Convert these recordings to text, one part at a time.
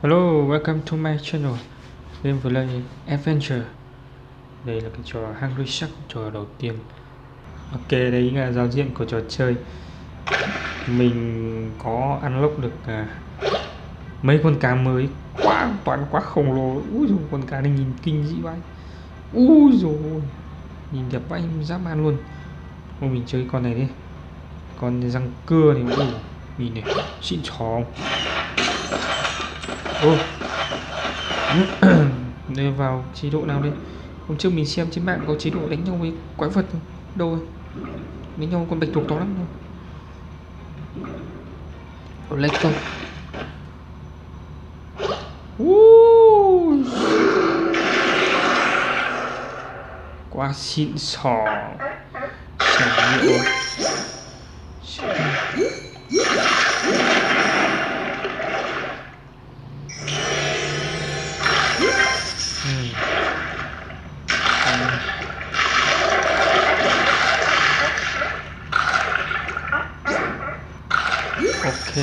Hello, welcome to my channel. Game Play Adventure. Đây là cái trò Hungry Shark, trò đầu tiên. Ok, đấy là giao diện của trò chơi. Mình có unlock được mấy con cá mới, toàn quá khổng lồ. Úi dồi, con cá này nhìn kinh dị vậy. Úi dồi, nhìn đẹp vãi dã man luôn. Thôi mình chơi con này đi. Con răng cưa này, ui, nhìn này, xịn xò. Đây vào chế độ nào đây? Hôm trước mình xem trên mạng có chế độ đánh nhau với quái vật đâu rồi? Đánh nhau con bạch tuộc to lắm. Lấy không? Quá xịn xò. Trải nghiệm. Ok.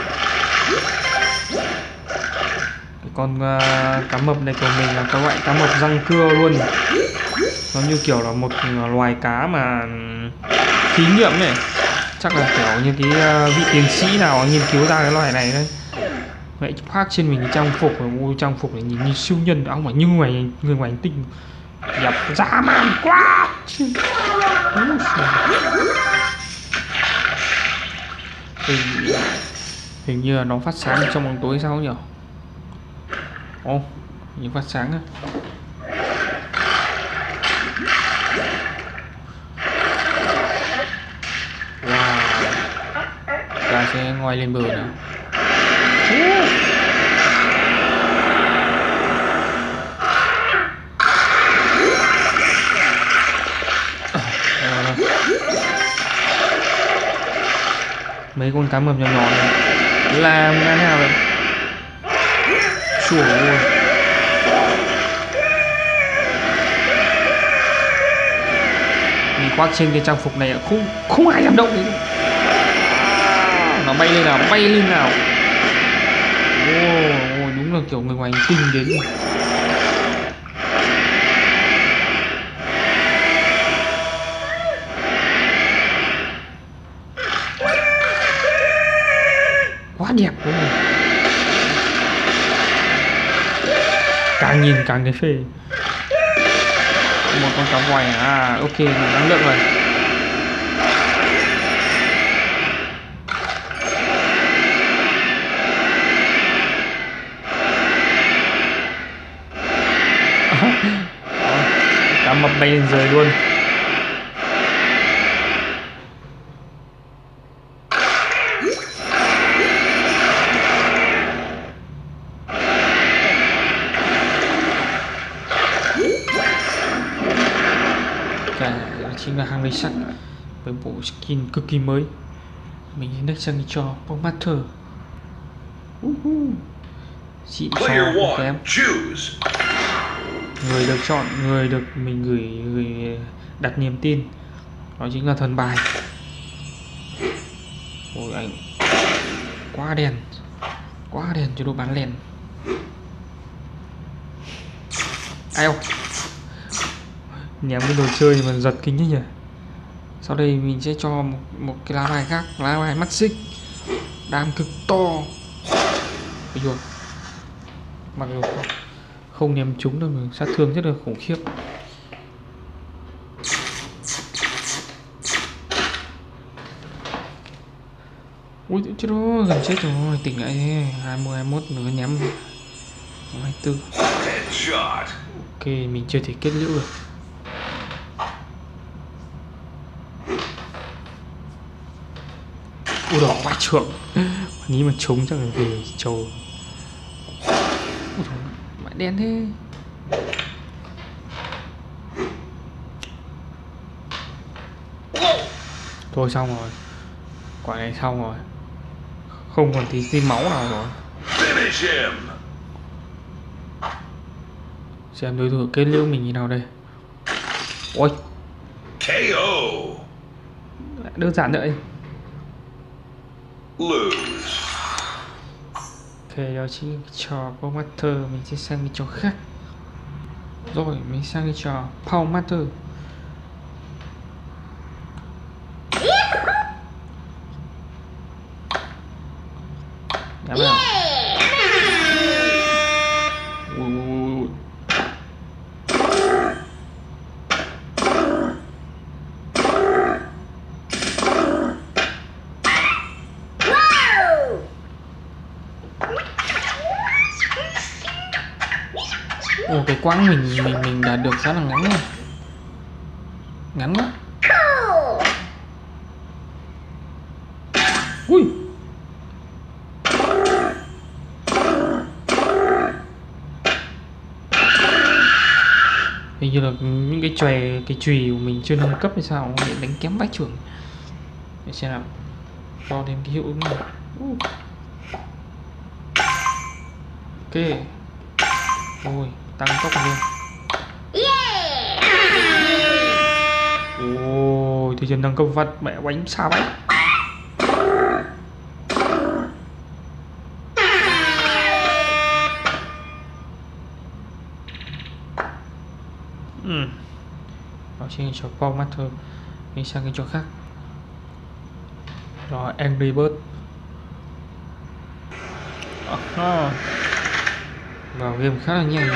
Cái con cá mập này của mình là cái loại cá mập răng cưa luôn. Nó như kiểu là một loài cá mà thí nghiệm này. Chắc là kiểu như cái vị tiến sĩ nào nghiên cứu ra cái loài này đấy. Vậy khoác trên mình cái trang phục, trang phục này nhìn như siêu nhân, áo mà như người ngoài hành tinh. Đẹp dã man quá. Hình như là nó phát sáng trong bóng tối sao nhỉ? Ồ, như phát sáng á. Wow. Ta sẽ ngoi lên bờ nào. Mấy con cá mập nhỏ nhỏ này làm thế nào vậy? Chùa ơi. Mình khoác trên cái trang phục này không ai dám động đấy. Nó bay lên nào, bay lên nào. Ôi, đúng là kiểu người ngoài hành tinh đến rồi. Quá đẹp luôn. Càng nhìn càng thấy phê. Một con cá hoài à, ok, năng lượng rồi. Cá mập bay lên rời luôn. Chính là Hungry Shark với bộ skin cực kỳ mới. Mình next sang cho Master. Xịn xò không kém. Người được chọn, người được mình gửi đặt niềm tin, đó chính là thần bài. Ôi anh, quá đèn cho đồ bán lèn. Ai không? Ném cái đồ chơi mà giật kinh thế nhỉ. Sau đây mình sẽ cho một cái lá bài khác, lá bài mắt xích đam cực to. Bây giờ mặc dù không ném trúng đâu mà sát thương rất là khủng khiếp. Ui chết đó, gần chết rồi, tỉnh lại 20 21 nữa nhắm 24. Ok, mình chưa thể kết liễu được. Ui đỏ quá trưởng. Ní mà trúng chắc là về trầu. Ui mãi đen thế. Thôi xong rồi. Quả này xong rồi. Không còn tí máu nào rồi. Xem đối thủ kết liễu mình như nào đây. Ôi KO. Đơn giản vậy. Ok, đó chính là trò Paw Master. Mình sẽ sang cái trò khác. Rồi, mình sang cái trò Paw Master. Nhắm nào. Ồ, cái quãng mình đạt được khá là ngắn rồi. Ngắn quá. Ui. Hình như là những cái chùy của mình chưa nâng cấp hay sao để đánh kém vách trưởng. Để xem nào. Cho thêm cái hiệu ứng này. Ok. Ôi, tăng tốc lên. Ôi, thì chân nâng cấp vật mẹ bánh xa bánh. Đó chính là trò Paw Master. Mình sang cái trò khác. Rồi, Angry Bird. Vào game khá là nhanh.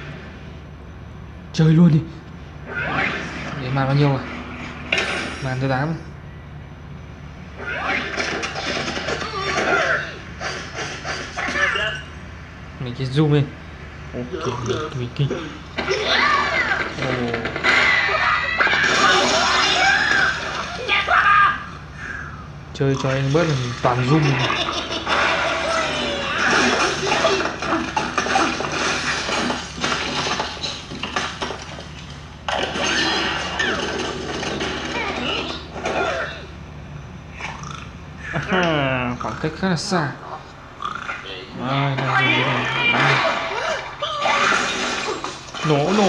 Chơi luôn đi. Để màn bao nhiêu rồi? Màn thứ 8. Mình chỉ zoom lên. Ok, mình kinh. Chơi cho anh bớt là mình toàn zoom. Khoảng cách khá là xa. Đang dùng cái này bắn. Nổ.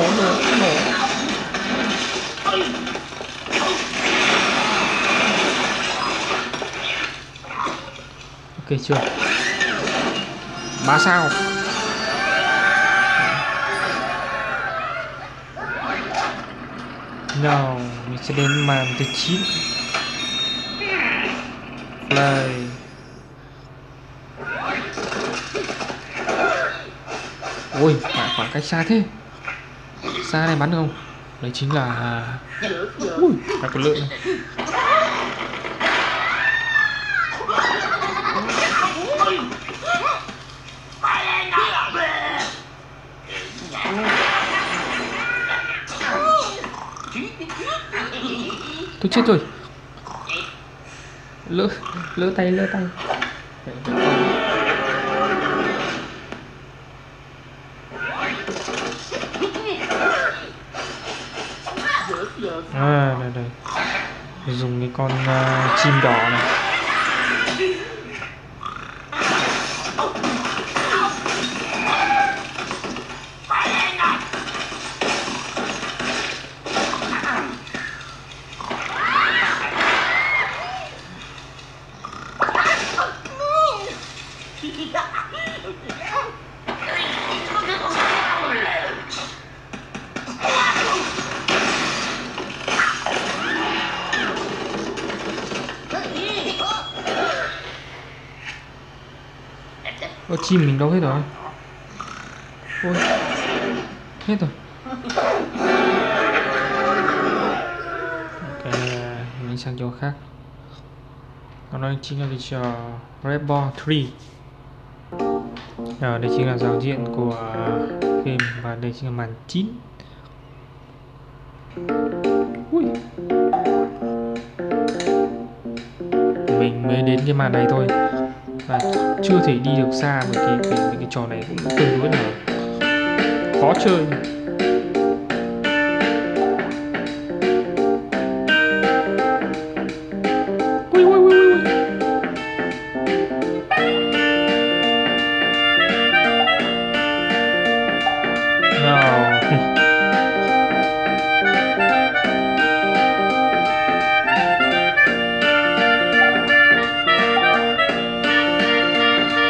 Ok chưa? 3 sao. Nào, mình sẽ đến màn thứ 9. Play. Ôi, khoảng cách xa thế. Xa này bắn được không? Đấy chính là... Ui, phải có lượng này. Tôi chết rồi. Lỡ tay. Đây. Để dùng cái con chim đỏ này. Ôi, chim mình đâu hết rồi? Ôi, hết rồi. Ok, mình sang chỗ khác. Còn đây chính là cái trò Red Ball 3. Đây chính là giao diện của game và đây chính là màn 9. Ui. Mình mới đến cái màn này thôi và chưa thể đi được xa bởi cái trò này cũng tương đối là khó chơi.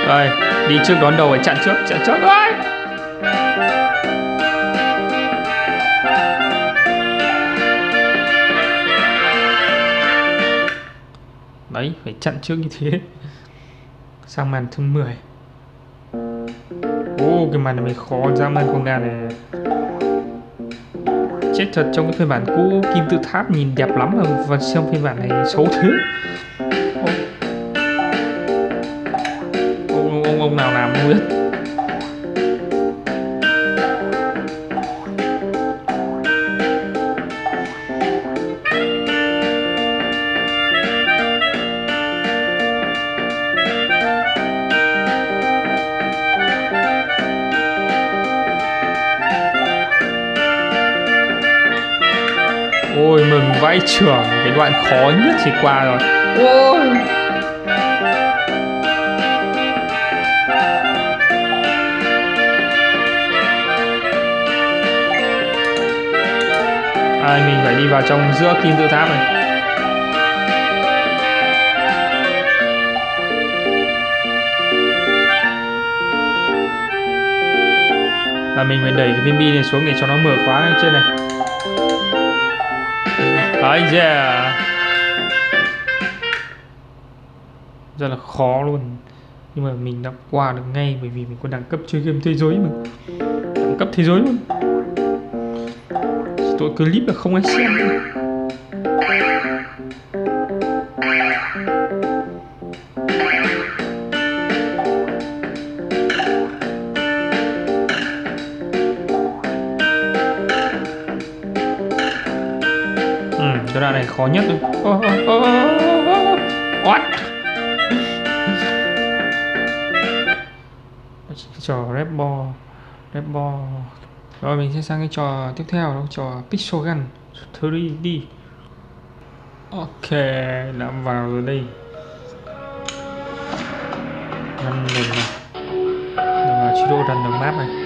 Rồi, đi trước đón đầu phải chặn trước rồi. Đấy, phải chặn trước như thế. Sang màn thứ 10. Cái màn này mới khó ra màn con gà này. Chết thật, trong cái phiên bản cũ kim tự tháp nhìn đẹp lắm và trong phiên bản này xấu thế. Ông nào làm không biết. Ôi mừng vãi chưởng, cái đoạn khó nhất thì qua rồi. Ôi mình phải đi vào trong giữa kim tự tháp này. Và mình phải đẩy cái viên bi này xuống để cho nó mở khóa trên này. Đấy, yeah. Rất là khó luôn. Nhưng mà mình đã qua được ngay bởi vì mình có đẳng cấp chơi game thế giới mà. Đẳng cấp thế giới luôn. Tội clip là không ai xem nữa. Cái đoạn này khó nhất rồi. What? Trò Red Ball. Rồi mình sẽ sang cái trò tiếp theo, đó trò Pixel Gun 3D. Ok, đã vào rồi đây. Run đường này. Đang vào chế độ run đường map này.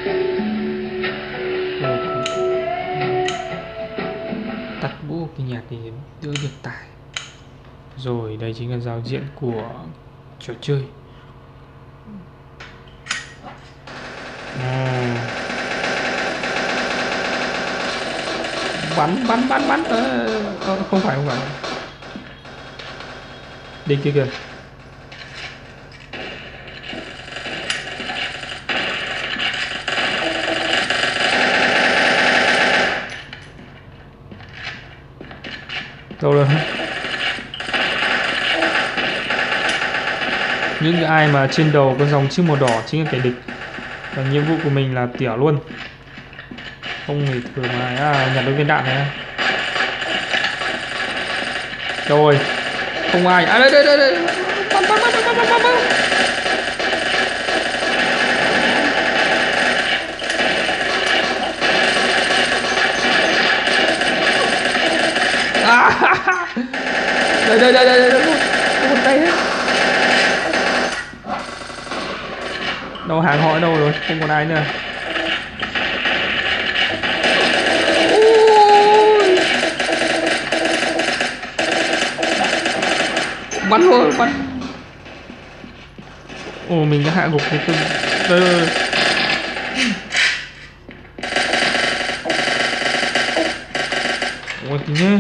Tắt bút cái nhạc thì đỡ được tải. Rồi đây chính là giao diện của trò chơi. Bắn không phải đi kia kìa. Đâu rồi? Những ai mà trên đầu có dòng chữ màu đỏ chính là kẻ địch. Và nhiệm vụ của mình là tỉa luôn. Không thì thường mà nhặt được viên đạn này. Rồi. Không ai. Đây. Đây. Một tay hết. Đâu hàng họ đâu rồi, không còn ai nữa. Bắn thôi, bắn. Mình đã hạ gục cái từng. Đây. Ôi tí nhé.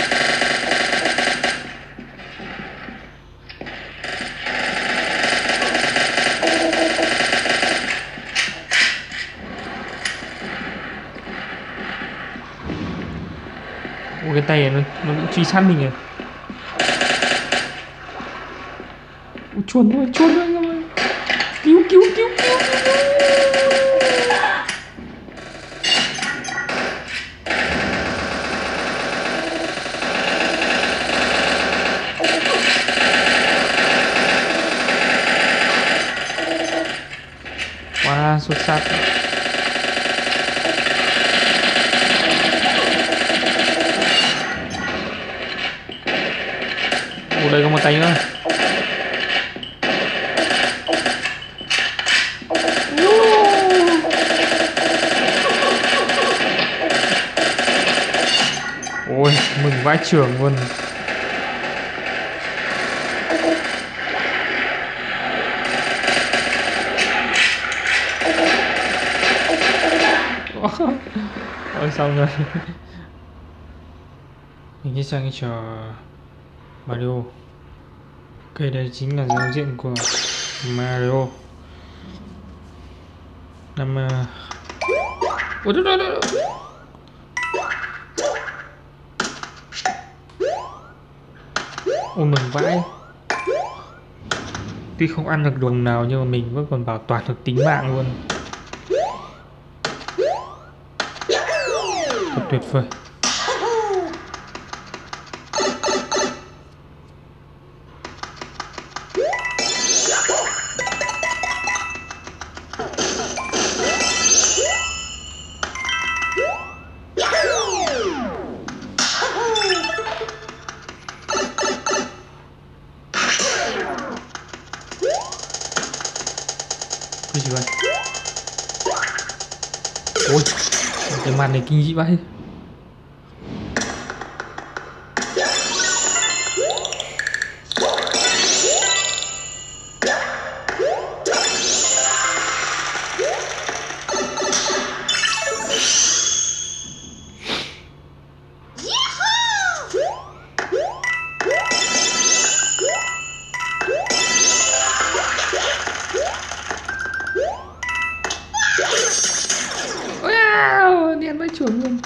Cái tay này nó cũng truy sát mình rồi. Chuồn thôi các bạn. Cứu. Wow, xuất sắc. Đây có một tay nữa. Ôi, mừng vãi chưởng luôn. Ôi xong rồi. Mình sẽ sang cái trò Mario. Ok, đây chính là giao diện của Mario. Ôi đó, đó, đó. Ôi mừng vãi. Tuy không ăn được đồng nào nhưng mà mình vẫn còn bảo toàn được tính mạng luôn. Thật tuyệt vời. Cái gì vậy? Ôi, cái màn này kinh dị vậy. Wow, đen vãi chưởng luôn.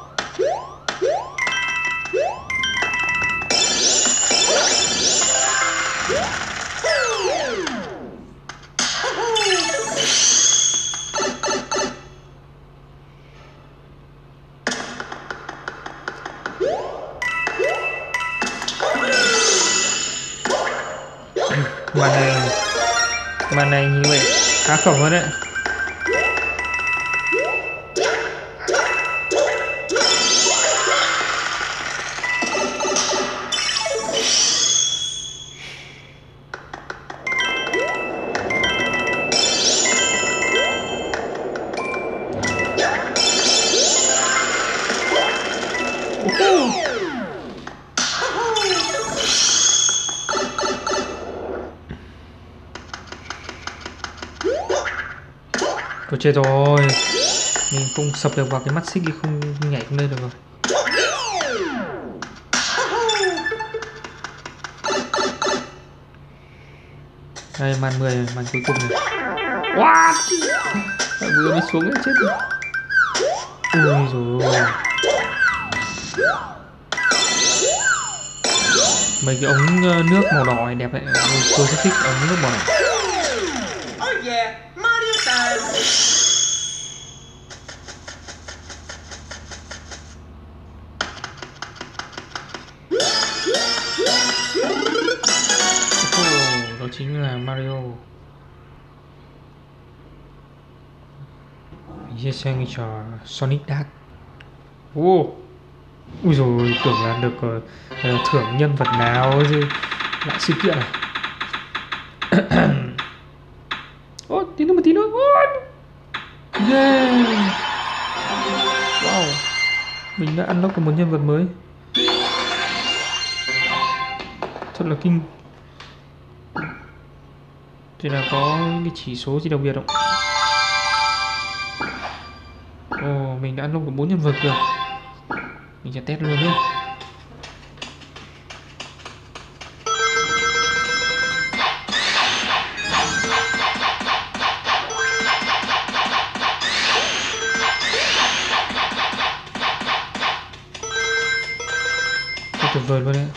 Màn này như vậy khá khổng hơn đấy. Ôi chết rồi, mình không sập được vào cái mắt xích thì không nhảy không lên được rồi. Đây màn 10 này, màn cuối cùng này. What? Vừa mới xuống chết rồi. Ui rồi. Mấy cái ống nước màu đỏ này đẹp đấy, tôi rất thích ống nước màu đỏ. Oh yeah, Mario time. Đó chính là Mario. Mình sẽ sang cái trò Sonic Dark. Ui rồi, tưởng là được thưởng nhân vật nào chứ lại sự kiện này. Ô, tí nữa. Yeah. Wow, mình đã unlock được một nhân vật mới. Thật là kinh. Thì là có cái chỉ số gì đặc biệt không? Ồ, mình đã unlock được 4 nhân vật rồi. Mình sẽ test luôn nhé. Rất tuyệt vời luôn đấy.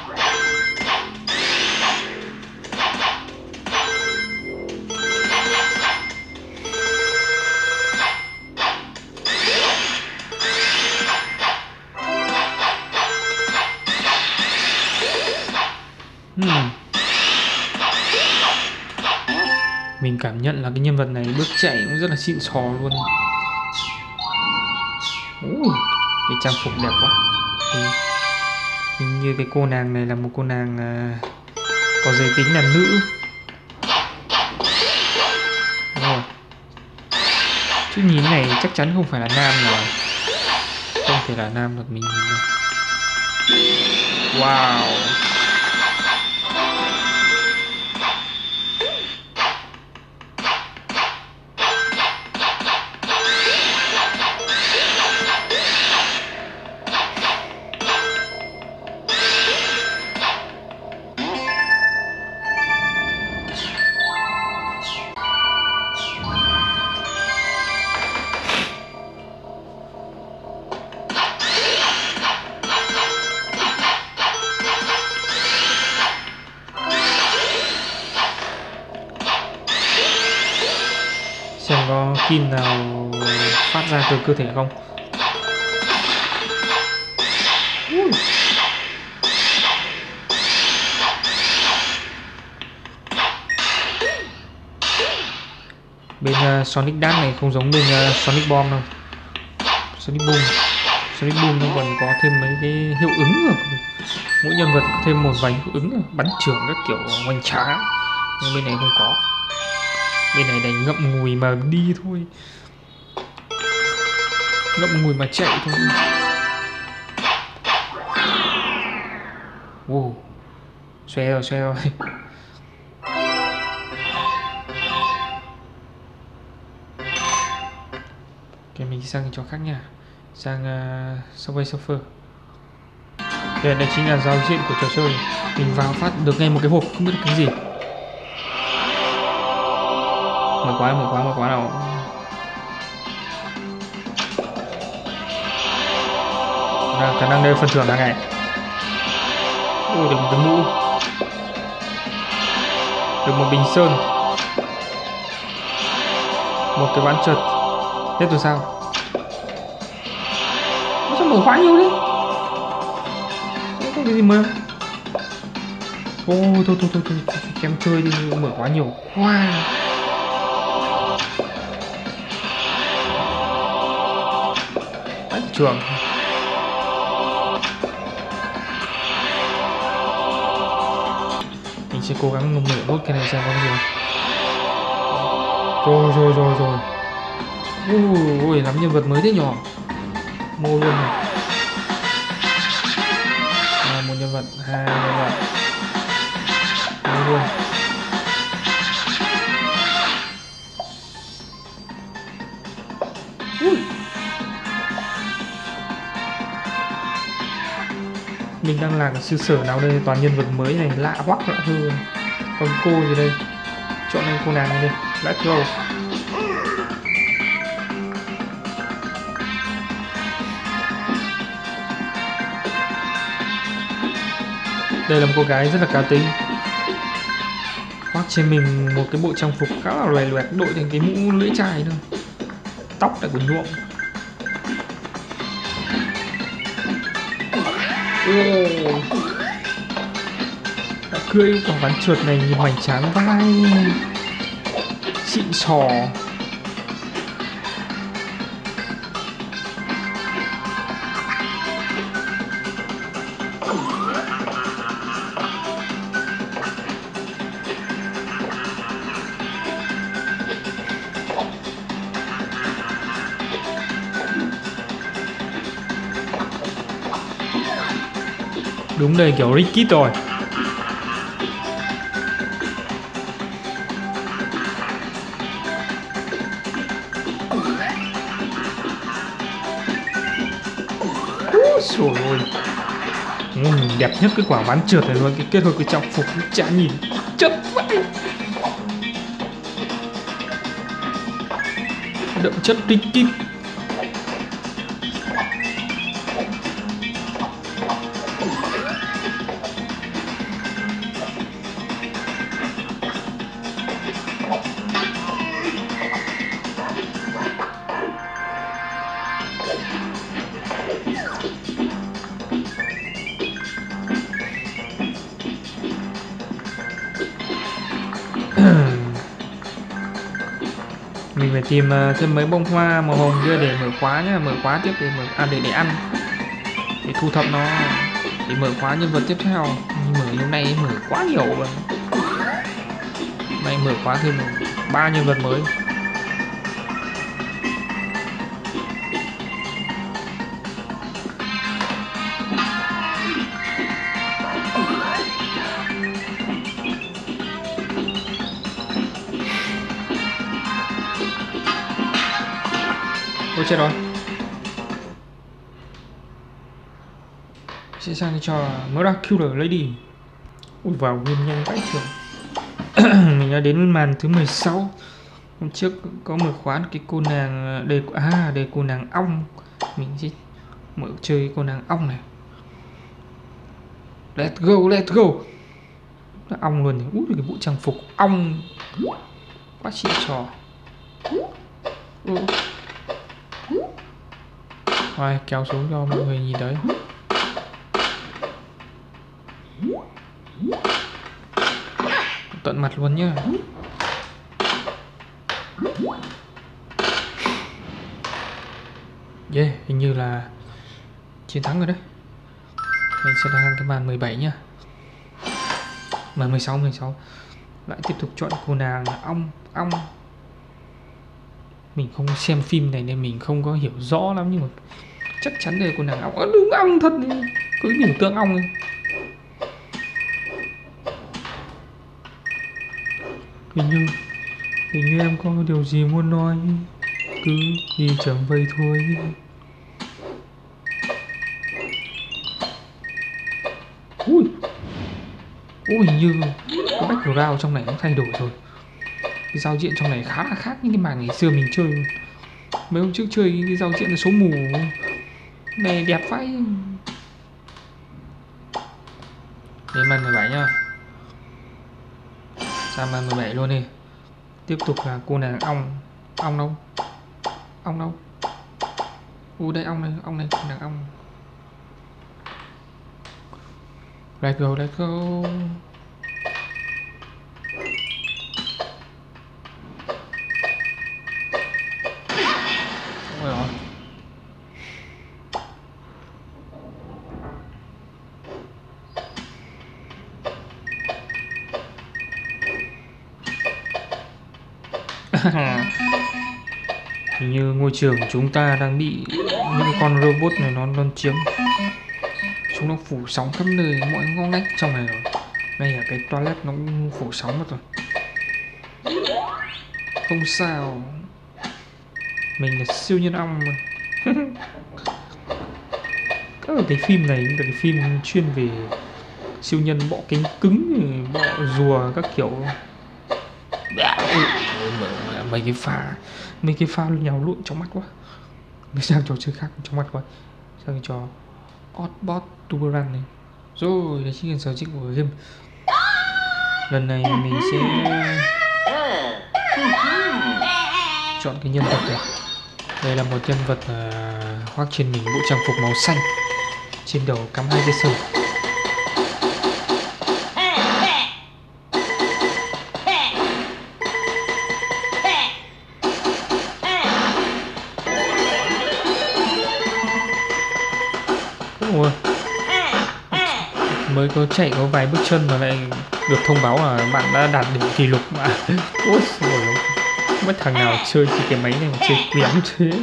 Mình cảm nhận là cái nhân vật này bước chạy cũng rất là xịn sò luôn. Cái trang phục đẹp quá. Hình như cái cô nàng này là một cô nàng có giới tính là nữ. Đúng rồi. Chứ nhìn này chắc chắn không phải là nam rồi. Không thể là nam được mình nhìn đâu. Wow. có kim nào phát ra từ cơ thể không. Bên Sonic Dash này không giống bên Sonic Bomb đâu. Sonic Boom nó còn có thêm mấy cái hiệu ứng rồi. Mỗi nhân vật có thêm một vài hiệu ứng rồi. Bắn trưởng các kiểu hoành tráng. Nhưng bên này không có. Bên này đánh ngậm ngùi mà đi thôi, ngậm ngùi mà chạy thôi. Wow, xoe rồi. Ok, mình sang trò khác nha. Sang Subway Surfer. Đây chính là giao diện của trò chơi. Mình vào phát được ngay một cái hộp không biết cái gì. Mở quá nào. Khả năng đây phần thưởng là này. Ôi, được một cái mũ, được một bình sơn, một cái ván trượt. Tiếp từ sao? Sao mở khóa nhiều đấy? Có cái gì mới không? Ô, thôi, kém chơi đi, mở khóa nhiều quá. Bách trường. Mình sẽ cố gắng mở nốt cái này xem có gì không. Rồi. Ui, lắm nhân vật mới thế nhỏ. Mô luôn này. Một nhân vật, hai nhân vật. Mô luôn. Ui. Mình đang là cái sư sở nào đây, toàn nhân vật mới này, lạ hoắc lạ hư. Còn cô gì đây? Chọn lên cô nàng này đây. Let's go. Đây là một cô gái rất là cá tính, khoác trên mình một cái bộ trang phục khá là loè loẹt, đội thành cái mũ lưỡi chai thôi, tóc lại còn nhuộm. Đã cưỡi quả ván trượt này nhìn hoành tráng vai, xịn sò. Đúng đây, kiểu Ricky rồi. Trời ơi, đẹp nhất cái quả ván trượt này luôn, cái kết hợp cái trang phục chả nhìn chất vậy, đậm chất Ricky. Mình phải tìm thêm mấy bông hoa màu hồng kia để mở khóa nhá, mở khóa tiếp để để ăn, để thu thập nó, để mở khóa nhân vật tiếp theo. Nhưng mở hôm nay mở quá nhiều rồi, nay mở khóa thêm 3 nhân vật mới. Ôi chết rồi. Sẽ sang cho Miraculous Lady. Ui vào game nhanh vãi trường. Mình đã đến màn thứ 16. Hôm trước có mở khóa cái cô nàng đây cô nàng ong. Mình sẽ mở chơi cô nàng ong này. Let's go. Là ong luôn này. Ui cái bộ trang phục ong quá xịn sò. Rồi kéo xuống cho mọi người nhìn đấy. Tận mặt luôn nhá. Yeah, hình như là chiến thắng rồi đấy. Mình sẽ sang cái màn 17 nhá. Màn 16 lại tiếp tục chọn cô nàng ong. Mình không xem phim này nên mình không có hiểu rõ lắm, nhưng mà chắc chắn đây là cô nàng ong. Đúng ong thật đấy. Có cái biểu tượng ong ấy. Hình như em có điều gì muốn nói, cứ đi chẳng vậy thôi. Ui, hình như cái background trong này nó thay đổi rồi. Cái giao diện trong này khá là khác những cái màn ngày xưa mình chơi. Mấy hôm trước chơi cái giao diện là số mù này đẹp vãi. Đến màn 17 nhá. Sang màn 17 luôn đi. Tiếp tục là cô nàng ong. Ong đâu? Ong đâu? Đây ong này, cô nàng ong. Let's go. Ôi rồi. Hình như ngôi trường của chúng ta đang bị những con robot này nó chiếm. Chúng nó phủ sóng khắp nơi, mọi ngõ ngách trong này rồi. Ngay ở cái toilet nó cũng phủ sóng mất rồi. Không sao, mình là siêu nhân ong mà. Các cái phim này là cái phim chuyên về siêu nhân bọ cánh cứng, bọ rùa các kiểu. Mấy cái pha nhào lụn trong mắt quá. Mình sang trò chơi khác trong mắt quá. Sang trò Oddbot Tuberan này. Rồi, đây chính là sở thích của game. Lần này mình sẽ chọn cái nhân vật này. Đây là một nhân vật khoác trên mình bộ trang phục màu xanh, trên đầu cắm 2 cái sừng. Mới có chạy có vài bước chân mà lại được thông báo là bạn đã đạt đỉnh kỷ lục mà. Ôi rồi, mất thằng nào chơi cái máy này mà chơi kém thế.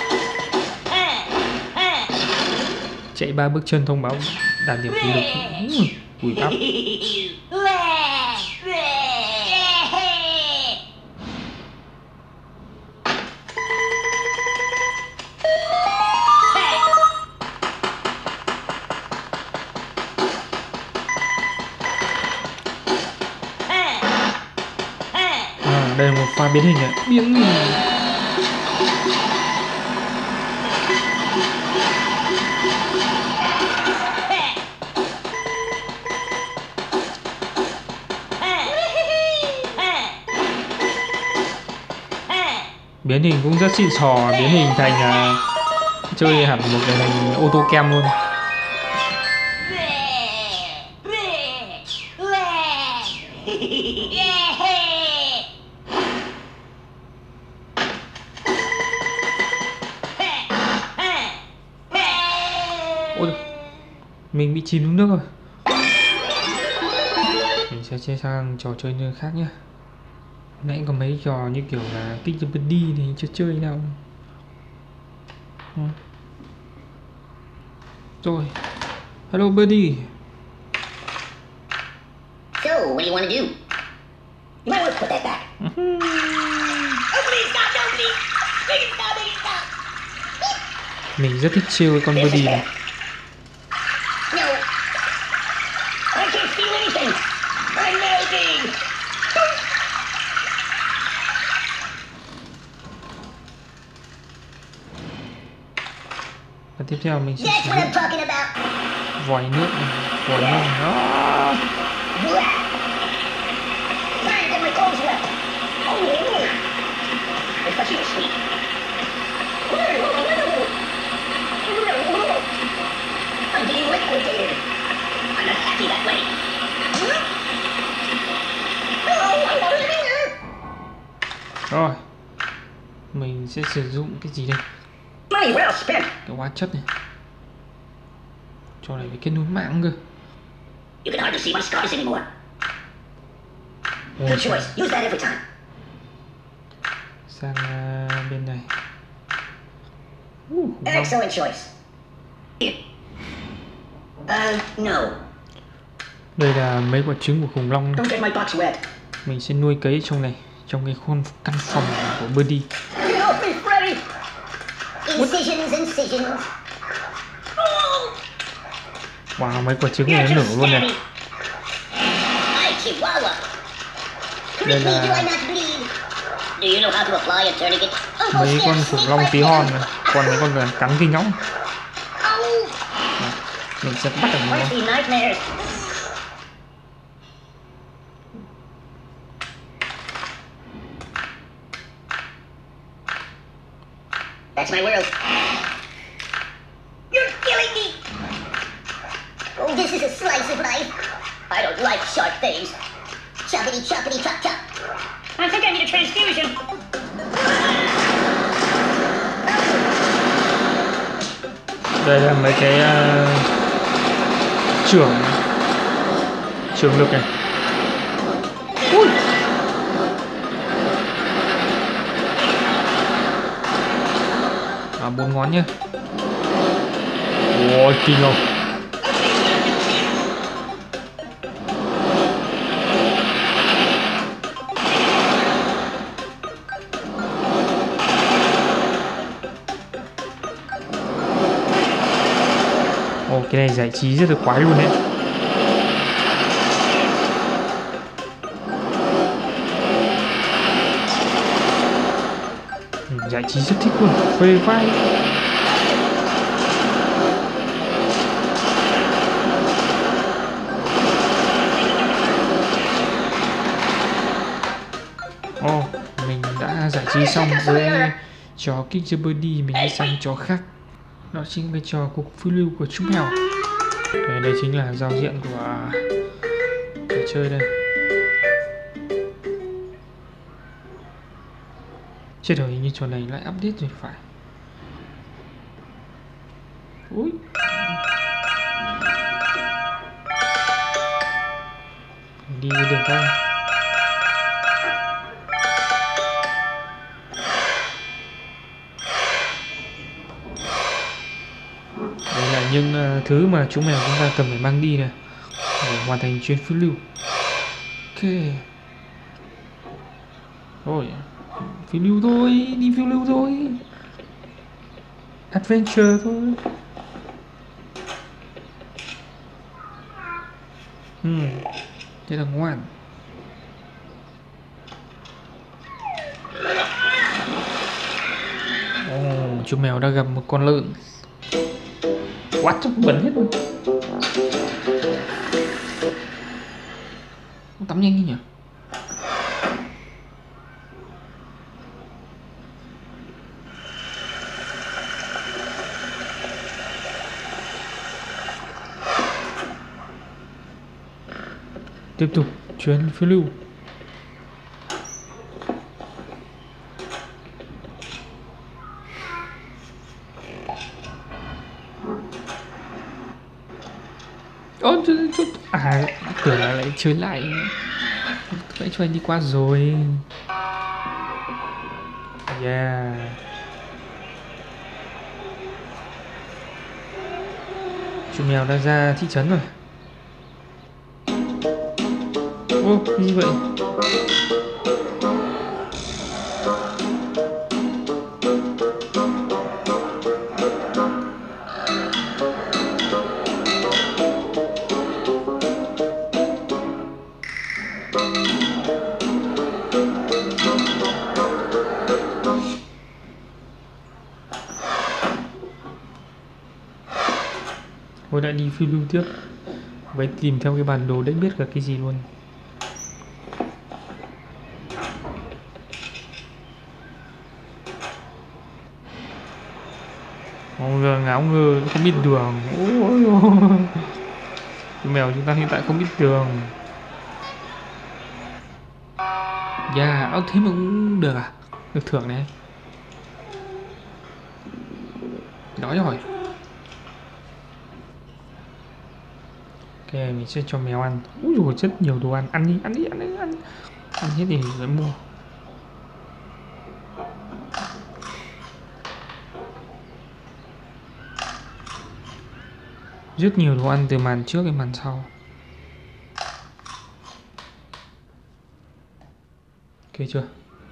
Chạy 3 bước chân thông báo đạt điểm kỷ lục. Ui bắp. Đây là một pha biến hình này. Biến hình. Biến hình cũng rất xịn sò, biến hình thành chơi hẳn một cái hình ô tô kem luôn. Ôi, mình bị chìm xuống nước rồi. Mình sẽ chơi sang trò chơi nơi khác nhé. Nãy có mấy trò như kiểu là Kick the Buddy thì chưa chơi nào. Rồi. Hello buddy. So, what do you want to do? You might want to put that back. Oh, please stop, no, please. Make it stop, make it stop. Mình rất thích chill con buddy này. No. I can't feel anything. I'm melting. Và tiếp theo mình sẽ That's sử what I'm dụng talking about. vòi nước này. Vòi nước này. Fine, then my clothes left. Oh, really? It's such a sweet. Rồi, mình sẽ sử dụng cái gì đây? Money well spent. Cái hóa chất này. Cho này với kết nối mạng cơ. You can hardly see my scars anymore. Ôi, Good choice. Use that every time. sang bên này. Khủng long. Excellent choice. No. Đây là mấy quả trứng của khủng long. Don't get my box wet. Mình sẽ nuôi cấy trong này, trong cái căn phòng của Birdie. Get off me, Freddy! Incisions. Wow, mấy quả trứng này nó nở luôn này. Hi, Chihuahua. Đây là Do you know how to apply a tourniquet? mấy con khủng long tí hon này. Còn mấy con cắn kinh ngóng. Mình sẽ bắt được nó. Where's the nightmares? That's my world. You're killing me! Oh, this is a slice of life. I don't like sharp things. Choppity, choppity, chop, chop. I think I need a transfusion. Đây là mấy cái trường lực này. Ui. À, 4 ngón nhá. Ôi kinh không. Ồ, cái này giải trí rất là quái luôn đấy. Giải trí rất thích luôn, phê vai. Ồ, mình đã giải trí xong với trò Kick the Birdie. Mình đi sang trò khác. Đó chính là trò cuộc phiêu lưu của chú mèo. Đây chính là giao diện của trò chơi đây. Chết rồi, như trò này lại update rồi phải. Ui. Đi đường ta. Đây là những thứ mà chú mèo chúng ta cần phải mang đi này để hoàn thành chuyến phiêu lưu. Ok. Rồi, phiêu lưu thôi, đi phiêu lưu thôi. Adventure thôi. Thế là ngoan. Chú mèo đã gặp một con lợn. Quá chắc bẩn hết luôn. Tắm nhanh đi nhỉ. Tiếp tục chuyến phiêu lưu. À, tưởng là lại chơi lại. Vậy cho anh đi qua rồi. Yeah. Chú mèo đã ra thị trấn rồi. Ô, cái gì vậy? Tôi đã đi phiêu lưu tiếp. Vậy tìm theo cái bản đồ để biết cả cái gì luôn. Giờ ngáo ngơ không biết đường. Ôi ôi. Mèo chúng ta hiện tại không biết đường. Yeah, thế mà cũng được à? được thưởng này. Đói rồi. Ok, mình sẽ cho mèo ăn. Úi dồi, rất nhiều đồ ăn. Ăn đi, ăn đi, ăn đi, ăn. Ăn hết thì mới mua. Rất nhiều đồ ăn từ màn trước đến màn sau. Ok chưa?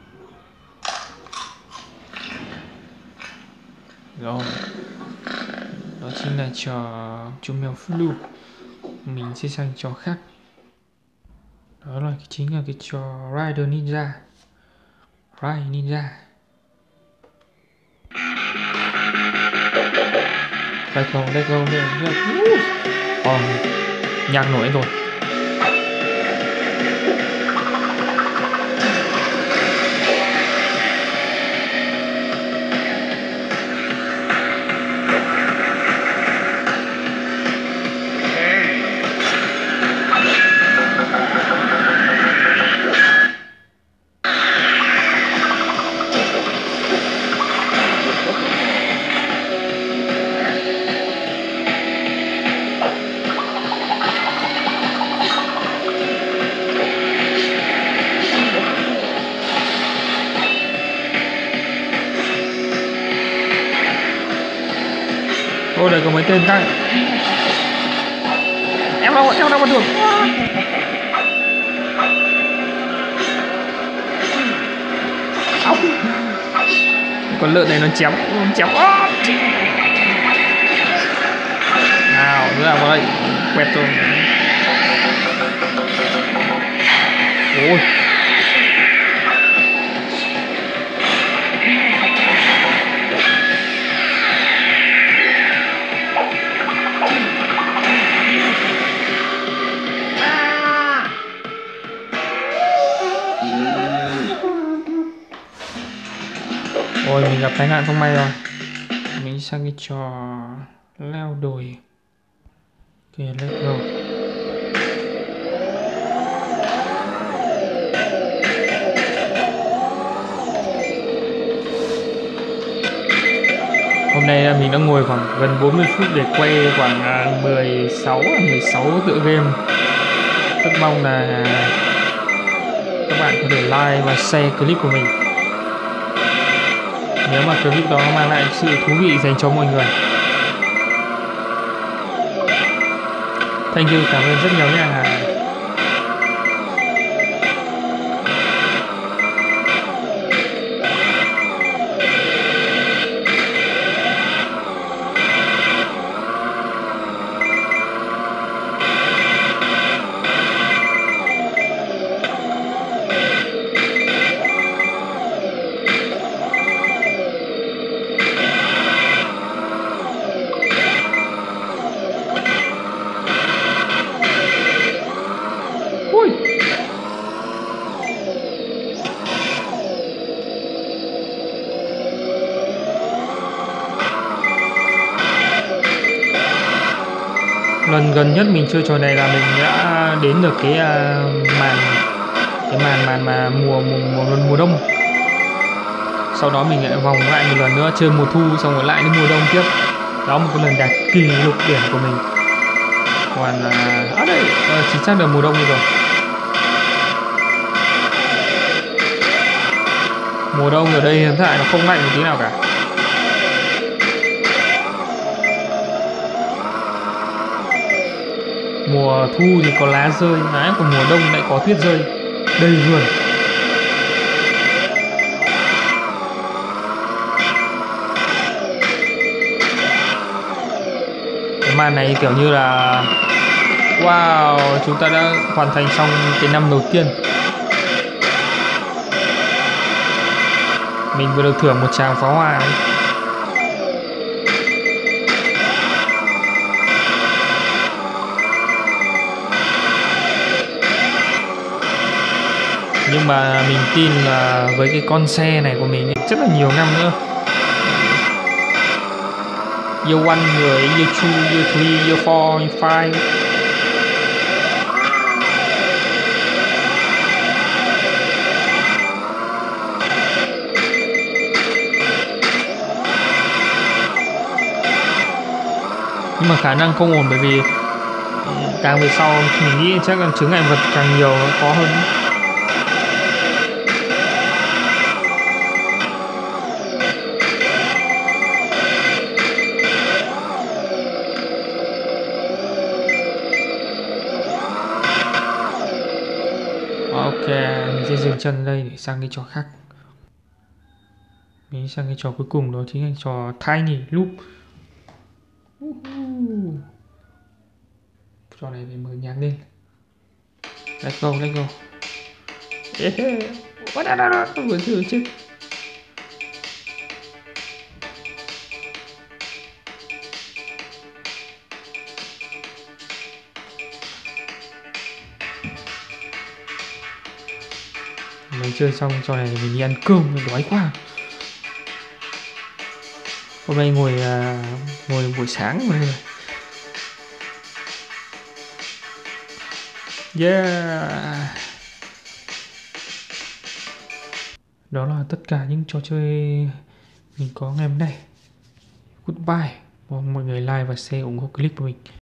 Rồi. Đó chính là trò chú mèo Flu. Mình sẽ sang trò khác. Đó là chính là cái trò Rider Ninja. Ride Ninja. Đây không, đây không, đây không. Nhạc nổi rồi. Ô, đây có mấy tên khác. Em đâu mà được. Con lợn này nó chém. Nào, nữa là vào đây. Quẹt rồi. Ôi. Ôi, mình gặp tai nạn không may rồi. Mình sang cái trò leo đồi. Ok, let's go. Hôm nay mình đã ngồi khoảng gần 40 phút để quay khoảng 16 tựa game. Rất mong là các bạn có thể like và share clip của mình. Nếu mà clip đó mang lại sự thú vị dành cho mọi người. Thank you, cảm ơn rất nhiều nha. Lần gần nhất mình chơi trò này là mình đã đến được cái màn mà mùa đông. Sau đó mình lại vòng lại một lần nữa chơi mùa thu, xong rồi lại đến mùa đông tiếp. Đó một cái lần đạt kỷ lục điểm của mình. Còn đây chính xác là mùa đông rồi. Mùa đông ở đây hiện tại nó không lạnh một tí nào cả. Mùa thu thì có lá rơi, còn mùa đông lại có tuyết rơi đầy vườn. Cái màn này kiểu như là wow, chúng ta đã hoàn thành xong cái năm đầu tiên. Mình vừa được thưởng một tràng pháo hoa đấy. Nhưng mà mình tin là với cái con xe này của mình rất là nhiều năm nữa. Year 1 rồi, Year 2, Year 3, Year 4, Year 5. Nhưng mà khả năng không ổn bởi vì càng về sau mình nghĩ chắc là chướng ngại vật càng nhiều nó khó hơn. Ok, mình sẽ dừng chân đây để sang cái trò khác. Mình sang cái trò cuối cùng, đó chính là trò Tiny Loop. Trò này phải mở nhạc lên. Let's go, let's go. Vừa thử chứ. Mình chơi xong trò này mình đi ăn cơm, mình đói quá. Hôm nay ngồi buổi sáng mà. Yeah. Đó là tất cả những trò chơi mình có ngày hôm nay. Goodbye. Mong mọi người like và share ủng hộ clip của mình.